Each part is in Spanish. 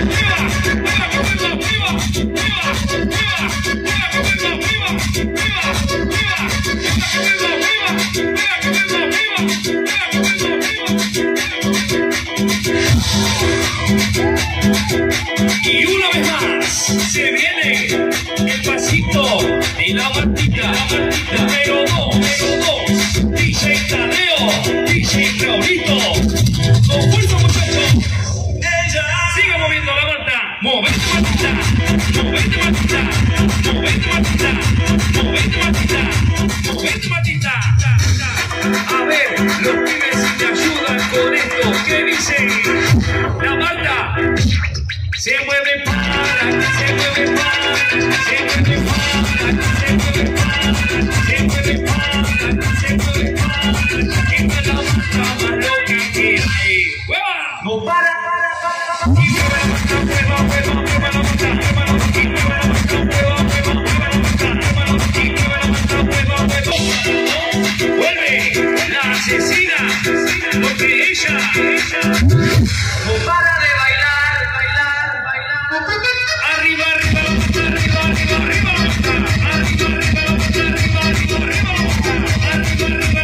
Y una vez más, se viene el pasito de la martita, pero dos, DJ Tadeo, DJ Raulito, con fuerza muchachos, sigue moviendo la marta, movete martita, movete martita, movete martita, movete martita, movete martita. A ver, los pibes si te ayudan con esto, ¿qué dicen? La marta se mueve para, se mueve para, se mueve para, se mueve para, se mueve para, se mueve para. Esta es la marta más loca que hay. ¡Hueva! ¡No para! Y mueve la marta, mueva, mueva, mueva la marta, mueva la marta, y mueve la marta, mueva, mueva, mueva la marta, mueva la marta, y mueve la marta, mueva, mueva. Vuelve la asesina, porque ella no para de bailar, bailar, bailar. Arriba, arriba, arriba, arriba, arriba, arriba, arriba, arriba, arriba, arriba, arriba, arriba,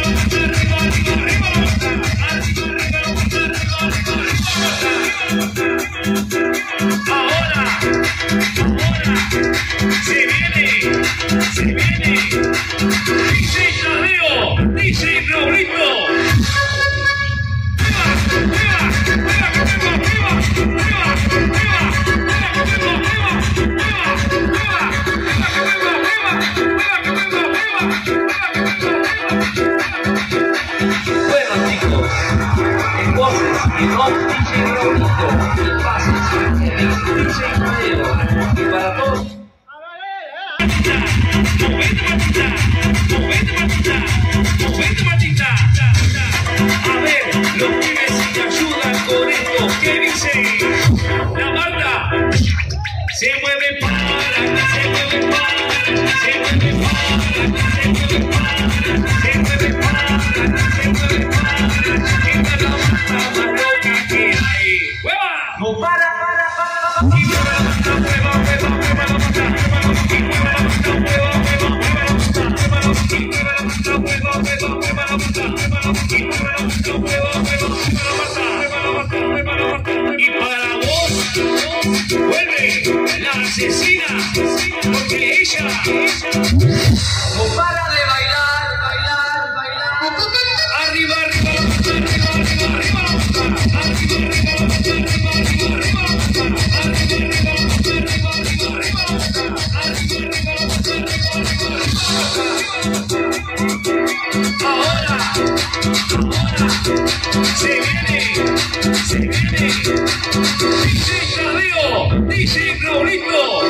ahora, se viene, DJ Tadeo, DJ Raulito. Bueno chicos, entonces llegó DJ Raulito, el pase de DJ Tadeo, y para todos. Movete matita, movete matita, movete matita. A ver, los pibes si te ayudan con esto, ¿qué dicen? La marta se mueve para, se mueve para, se mueve para, se mueve para, se mueve para, se mueve para. Esta es la marta más loca que hay. ¡Hueva! No para, y mueve la marta, mueva, mueva, mueva la marta, mueva la marta, y mueve la marta, mueva, mueva, mueva la marta, mueva la marta, y mueve la marta, mueva, mueva, mueva la marta, mueva la marta, y mueve la marta, mueva, mueva, mueva la marta, mueva la marta, mueva la marta. Y para vos, vuelve la asesina, porque ella no para de bailar, bailar, bailar. Arriba, arriba, arriba, arriba, arriba, arriba, arriba, arriba, arriba, arriba, arriba, ahora, se viene, DJ Tadeo, DJ Raulito.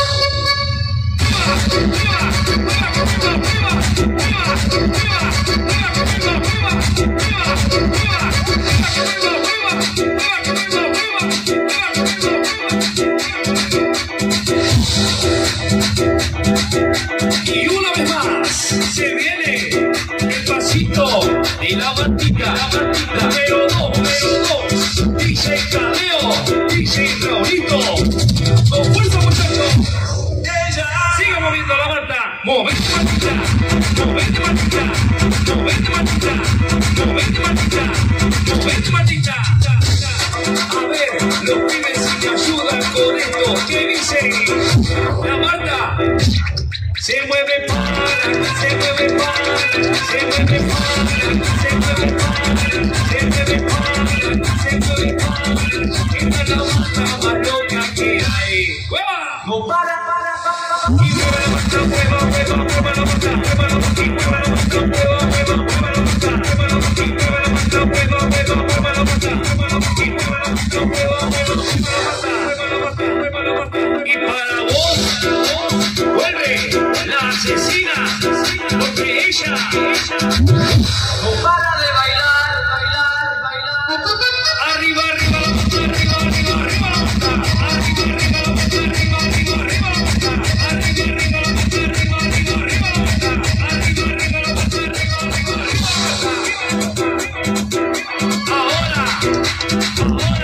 Y una vez más, se viene el pasito de la martita, pero dos, DJ Tadeo, DJ Raulito, con fuerza muchachos, sigue moviendo la marta, movete martita, movete martita, movete martita, movete martita, movete martita. A ver, los pibes si te ayudan con esto, ¿qué dicen? La marta se mueve para, se mueve para, se mueve para, se mueve para, se mueve para, se mueve para. Esta es la marta más loca que hay. ¡Hueva! No para, y mueve la marta, mueva, mueva, mueva la marta, mueva la marta, y mueve la marta, mueva, mueva, mueva la marta, mueva la marta, y mueve la marta, mueva, mueva, mueva la marta, mueva la marta, y mueve la marta, mueva, mueva, mueva la marta, mueva la marta, mueva la marta. Y para vos, vuelve la asesina, porque ella no para de bailar, bailar, bailar. Arriba,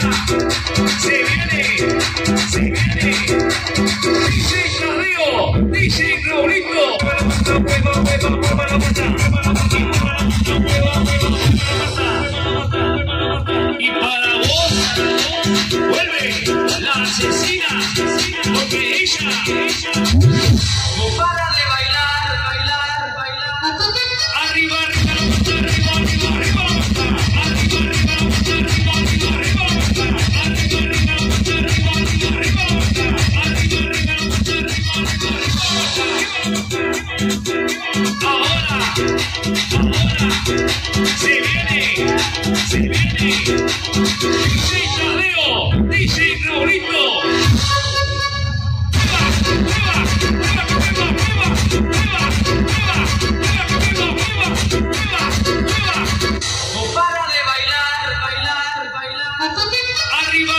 Se viene. DJ Tadeo, DJ Raulito. Y para vos, vuelve la asesina, porque ella No para de bailar. arriba, arriba, ahora, se viene, DJ Tadeo, DJ Raulito. No para de bailar. Arriba,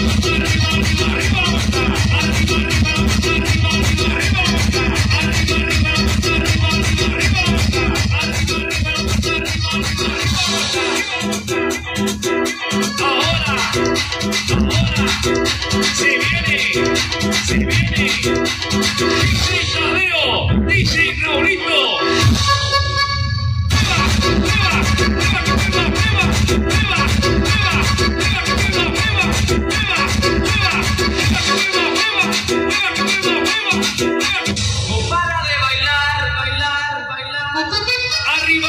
ahora, se viene, DJ Tadeo, DJ Raulito. No para de bailar. Arriba,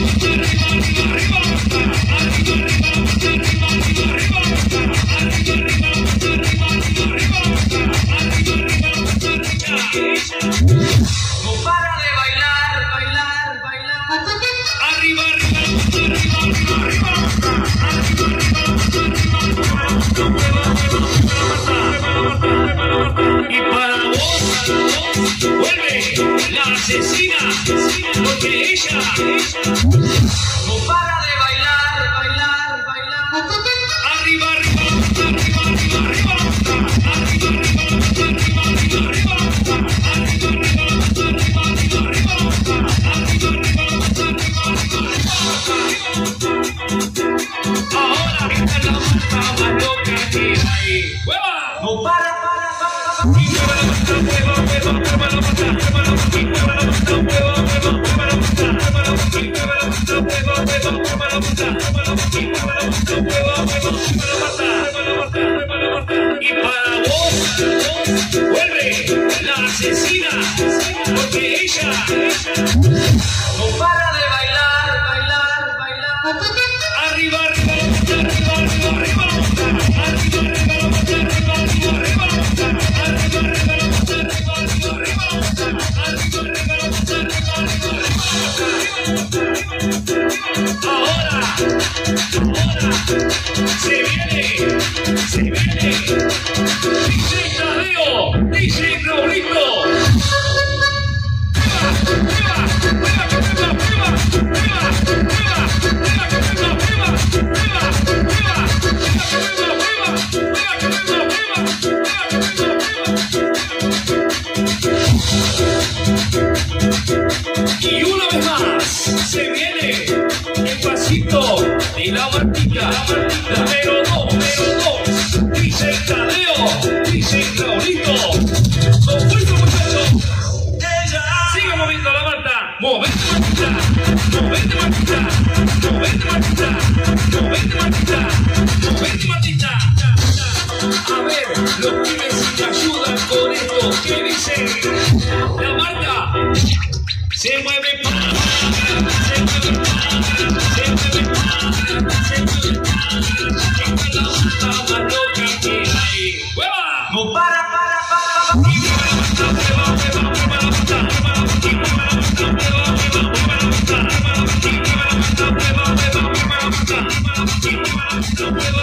No para de bailar. arriba, y para vos, vuelve la asesina, porque ella No para de bailar. arriba, ahora esta es la marca más loca que hay. ¡Hueva! No para. Y para vos, vuelve la asesina, porque ella No para de bailar. arriba, ahora se viene, DJ Tadeo, DJ Raulito. Y una vez más se viene el pasito de la Martita, número 2, DJ Tadeo, DJ Raulito. Con fuerza, muchachos. Sigue moviendo la Marta. Movete, Martita. A ver, los pibes si me ayudan con esto. ¿Qué dice? La Marta se mueve, Esta es la Marta más loca que hay. ¡Hueva! No para. Ahora